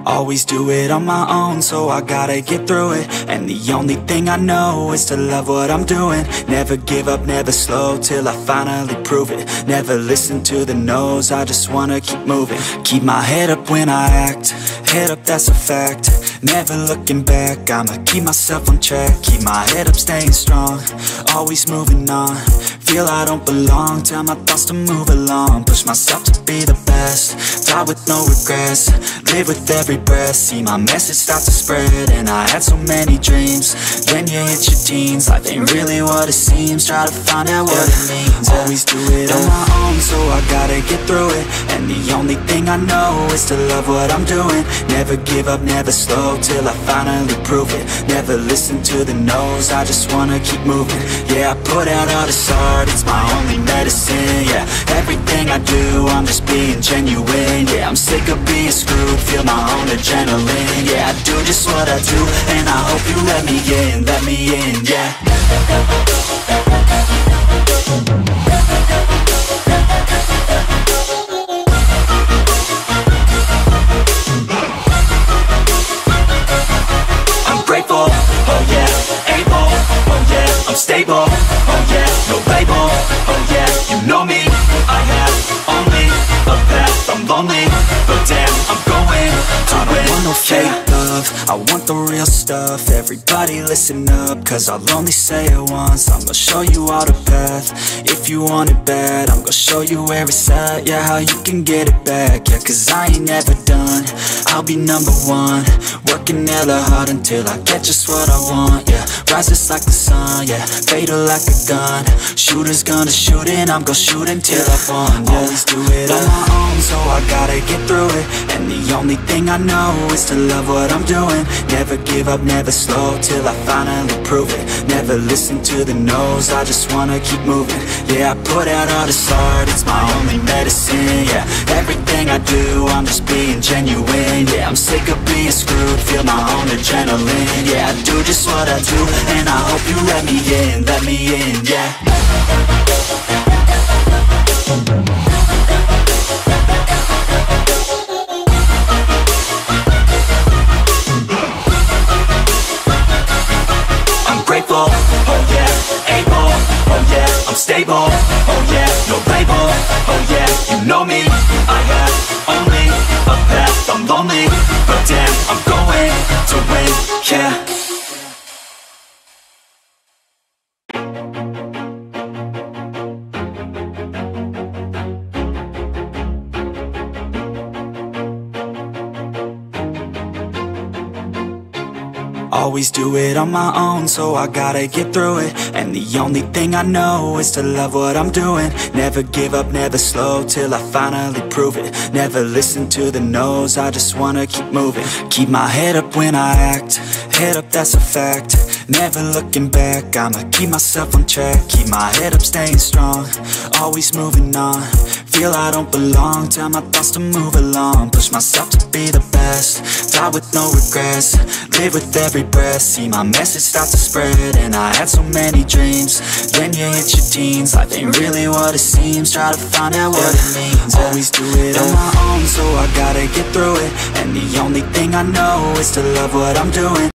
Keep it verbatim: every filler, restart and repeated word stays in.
Always do it on my own, so I gotta get through it. And the only thing I know is to love what I'm doing. Never give up, never slow, till I finally prove it. Never listen to the no's, I just wanna keep moving. Keep my head up when I act, head up, that's a fact. Never looking back, I'ma keep myself on track. Keep my head up, staying strong, always moving on. Feel I don't belong, tell my thoughts to move along. Push myself to be the best, die with no regrets. Live with every breath, see my message start to spread. And I had so many dreams, then you hit your teens. Life ain't really what it seems, try to find out what it means. Always do it on my own, so I gotta get through it. And the only thing I know is to love what I'm doing. Never give up, never slow, till I finally prove it. Never listen to the no's, I just wanna keep moving. Yeah, I put out all this art, it's my only medicine. Yeah, everything I do, I'm just being genuine. Yeah, I'm sick of being screwed, feel my own adrenaline. Yeah, I do just what I do, and I hope you let me in, let me in, yeah. I'm grateful, oh yeah, able, oh yeah, I'm stable, oh yeah, no label, oh yeah, you know me, I have only a path, I'm lonely, but damn, I'm going to I don't want no fake love, I want the real stuff. Everybody listen up, cause I'll only say it once. I'm gonna show you all the path, if you want it bad. I'm gonna show you where it's at, yeah, how you can get it back. Yeah, cause I ain't never done, I'll be number one. Working hella hard until I get just what I want, yeah. Rises like the sun, yeah, fatal like a gun. Shooters gonna shoot and I'm gonna shoot until I won, yeah. Always do it on my own, so I gotta get through it. And the only thing I know is to love what I'm doing. Never give up, never slow, till I finally prove it. Never listen to the no's, I just wanna keep moving. Yeah, I put out all this art, it's my only medicine. Yeah, everything I do, I'm just being genuine. Yeah, I'm sick of being screwed, feel my own adrenaline. Yeah, I do just what I do, and I hope you let me in, let me in, yeah. I'm grateful, oh yeah, able, oh yeah, I'm stable, oh yeah, no label, oh yeah, you know me, I have only a path, I'm lonely, but damn, I'm going to win, yeah. Always do it on my own, so I gotta get through it. And the only thing I know is to love what I'm doing. Never give up, never slow, till I finally prove it. Never listen to the no's, I just wanna keep moving. Keep my head up when I act, head up, that's a fact. Never looking back, I'ma keep myself on track. Keep my head up, staying strong, always moving on. Feel I don't belong, tell my thoughts to move along. Push myself to be the best, die with no regrets. Live with every breath, see my message start to spread. And I had so many dreams, then you hit your teens. Life ain't really what it seems, try to find out what it means. Always do it on my own, so I gotta get through it. And the only thing I know is to love what I'm doing.